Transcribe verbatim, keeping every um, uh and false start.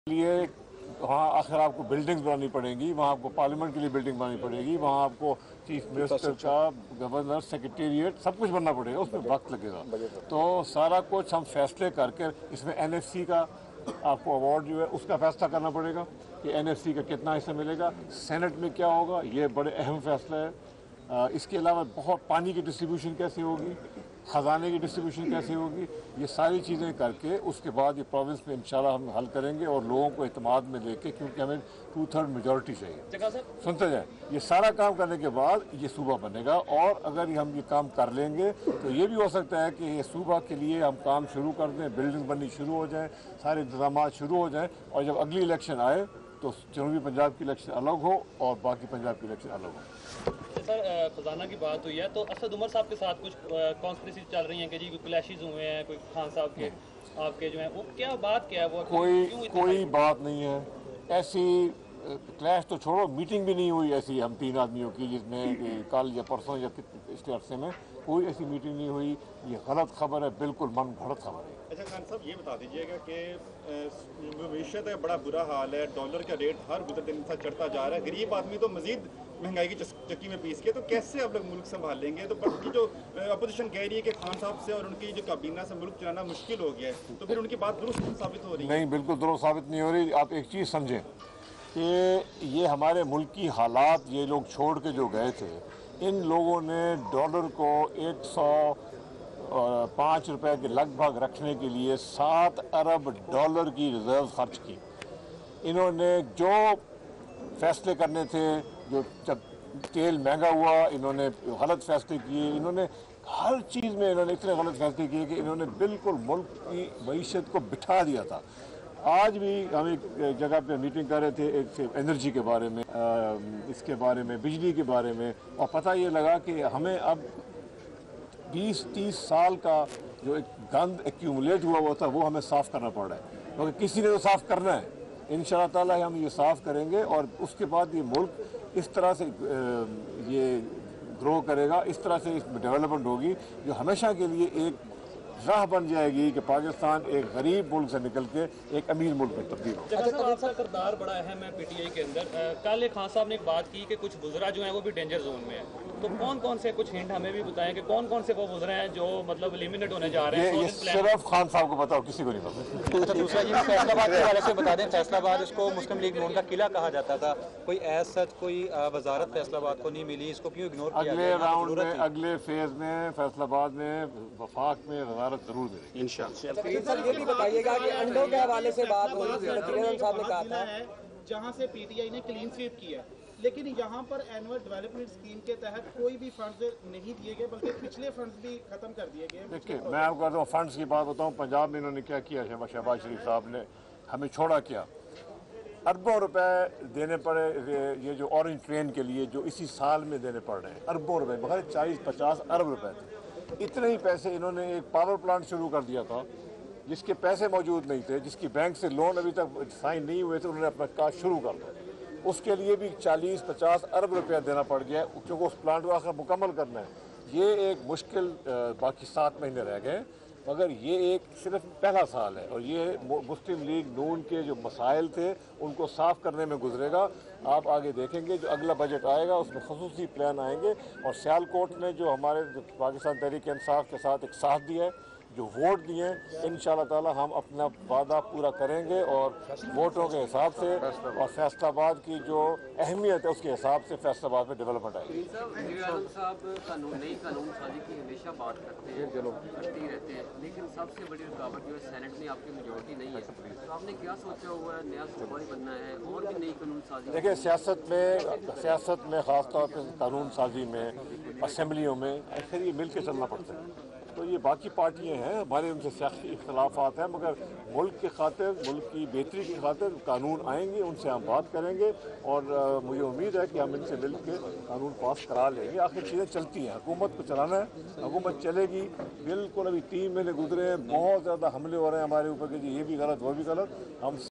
लिए वहाँ आखिर आपको बिल्डिंग्स बनानी पड़ेंगी, वहाँ आपको पार्लियामेंट के लिए बिल्डिंग बनानी पड़ेगी, वहाँ आपको चीफ मिनिस्टर का, गवर्नर, सेक्रेटेरिएट सब कुछ बनना पड़ेगा, उसमें वक्त लगेगा। तो सारा कुछ हम फैसले करके इसमें एनएफसी का आपको अवार्ड जो है उसका फैसला करना पड़ेगा कि एनएफसी का कितना हिस्सा मिलेगा, सेनेट में क्या होगा, ये बड़े अहम फैसला है। आ, इसके अलावा बहुत पानी की डिस्ट्रीब्यूशन कैसे होगी, ख़जाने की डिस्ट्रीब्यूशन कैसे होगी, ये सारी चीज़ें करके उसके बाद ये प्रोविंस में इंशाल्लाह हम हल करेंगे और लोगों को एतमाद में लेके, क्योंकि हमें टू थर्ड मेजॉरिटी चाहिए। सुनते जाए, ये सारा काम करने के बाद ये सूबा बनेगा और अगर हम ये काम कर लेंगे तो ये भी हो सकता है कि ये सूबा के लिए हम काम शुरू कर दें, बिल्डिंग बननी शुरू हो जाए, सारे इंतजाम शुरू हो जाएँ और जब अगली इलेक्शन आए तो जनूबी पंजाब की इलेक्शन अलग हो और बाकी पंजाब की इलेक्शन अलग हो। सर, खजाना की बात हुई है तो असद उमर साहब के साथ कुछ कॉन्स्पिरेसी चल रही हैं कि जी कोई क्लैशेस हुए हैं, कोई खान साहब के आपके जो हैं, वो क्या बात क्या है? वो कोई कोई बात नहीं है ऐसी। क्लैश तो छोड़ो, मीटिंग भी नहीं हुई ऐसी हम तीन आदमियों की जिसमें कल या परसों या पिछले अरसे में कोई ऐसी मीटिंग नहीं हुई। ये गलत खबर है, बिल्कुल मन घड़त खबर है। अच्छा खान साहब, ये बता दीजिएगा कि मईशत का बड़ा बुरा हाल है, डॉलर का रेट हर गुजर दिन से चढ़ता जा रहा है, गरीब आदमी तो मजीद महंगाई की चक्की में पीस के, तो कैसे आप लोग मुल्क संभाल लेंगे? तो बल्कि जो अपोजिशन कह रही है कि खान साहब से और उनकी जो काबीना से मुल्क चलाना मुश्किल हो गया है, तो फिर उनकी बात दुरुस्त साबित हो रही है? नहीं, बिल्कुल दुरुस्त साबित नहीं हो रही। आप एक चीज़ समझें कि ये हमारे मुल्क की हालात, ये लोग छोड़ के जो गए थे, इन लोगों ने डॉलर को एक सौ पाँच रुपये के लगभग रखने के लिए सात अरब डॉलर की रिजर्व खर्च की। इन्होंने जो फैसले करने थे, जो जब तेल महंगा हुआ इन्होंने गलत फैसले किए, इन्होंने हर चीज़ में इन्होंने इतने गलत फैसले किए कि इन्होंने बिल्कुल मुल्क की मईशत को बिठा दिया था। आज भी हम एक जगह पे मीटिंग कर रहे थे, एक एनर्जी के बारे में, इसके बारे में, बिजली के बारे में, और पता ये लगा कि हमें अब बीस तीस साल का जो एक गंद एक्यूमुलेट हुआ हुआ था वो हमें साफ़ करना पड़ रहा है, क्योंकि किसी ने तो साफ़ करना है। इंशाअल्लाह ताला हम ये साफ़ करेंगे और उसके बाद ये मुल्क इस तरह से ये ग्रो करेगा, इस तरह से डेवलपमेंट होगी जो हमेशा के लिए एक राह बन जाएगी कि पाकिस्तान एक गरीब मुल्क से निकल के एक अमीर मुल्क में तब्दील हो। अच्छा, आपका किरदार बड़ा अहम है पीटीआई के अंदर। कल खान साहब ने एक बात की कि कुछ वज़रा जो हैं वो भी डेंजर जोन में है, तो कौन कौन से कुछ हिंट हमें भी बताएं कि कौन कौन से वो वज़रा हैं जो मतलब एलिमिनेट होने जा रहे हैं? ये, ये सिर्फ खान साहब को बताओ, किसी को नहीं पता। दूसरा ये फैसलाबाद के हवाले से बता दें, फैसलाबाद इसको मुस्लिम लीग नून का किला कहा जाता था, कोई ऐसा सच कोई वजारत फैसलाबाद को नहीं मिली, इसको क्यों इग्नोर किया? अगले राउंड में, अगले फेज में फैसलाबाद में वफाक में वजारत जरूर मिलेगी इंशाअल्लाह। सर ये भी बताइएगा कि अंडों के हवाले से बात हो रही है, साहब ने कहा था जहां से पीटीआई ने क्लीन स्वीप किया, लेकिन यहाँ पर एनुअल डेवलपमेंट स्कीम के तहत कोई भी फंड्स नहीं दिए गए, बल्कि पिछले फंड्स भी खत्म कर दिए गए। देखिए, मैं आपको कहता हूँ फंड्स की बात बताऊँ, पंजाब में इन्होंने क्या किया, शहबाज शरीफ साहब ने हमें छोड़ा क्या, अरबों रुपए देने पड़े ये जो ऑरेंज ट्रेन के लिए, जो इसी साल में देने पड़ रहे हैं, अरबों रुपए, बगैर चालीस पचास अरब रुपए थे। इतने ही पैसे इन्होंने एक पावर प्लांट शुरू कर दिया था जिसके पैसे मौजूद नहीं थे, जिसकी बैंक से लोन अभी तक साइन नहीं हुए थे, उन्होंने अपना काज शुरू कर दिया। उसके लिए भी चालीस पचास अरब रुपया देना पड़ गया, क्योंकि उस प्लांट को आखिर मुकम्मल करना है। ये एक मुश्किल, बाकी सात महीने रह गए, मगर ये एक सिर्फ पहला साल है और ये मुस्लिम लीग नून के जो मसाइल थे उनको साफ़ करने में गुजरेगा। आप आगे देखेंगे जो अगला बजट आएगा उसमें खसूसी प्लान आएंगे, और सियालकोट ने जो हमारे जो पाकिस्तान तहरीक इंसाफ के साथ एक साथ दिया है, जो वोट दिए, इंशाअल्लाह ताला हम अपना वादा पूरा करेंगे और वोटों के हिसाब से और फैसलाबाद की जो अहमियत है उसके हिसाब से फैसलाबाद में डेवलपमेंट आएगी। साहब कानून नई कानून साजी की हमेशा बात करते हैं, चलो करते ही रहते हैं, लेकिन सबसे बड़ी रुकावट जो है सेनेट में आपकी मेजोरिटी नहीं है, तो आपने क्या सोचा हुआ है? नया सूबा ही बनना है और भी नई कानून साजी? देखिए, सियासत में सियासत में ख़ासतौर पर कानून साजी में, असम्बलियों में आखिर ये मिल के चलना पड़ता है। तो ये बाकी पार्टियां हैं, हमारे उनसे सियासी इख्तलाफात हैं, मगर मुल्क के खातिर, मुल्क की बेहतरी की खातिर कानून आएंगे, उनसे हम बात करेंगे और आ, मुझे उम्मीद है कि हम इनसे मिल के कानून पास करा लेंगे। आखिर चीज़ें चलती हैं, हुकूमत को चलाना है, हुकूमत चलेगी। बिल्कुल अभी तीन महीने गुजरे हैं, बहुत ज़्यादा हमले हो रहे हैं हमारे ऊपर कि ये भी गलत वो भी गलत। हम